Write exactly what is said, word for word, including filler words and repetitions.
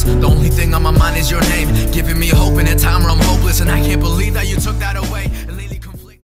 The only thing on my mind is your name, giving me hope in a time where I'm hopeless, and I can't believe that you took that away.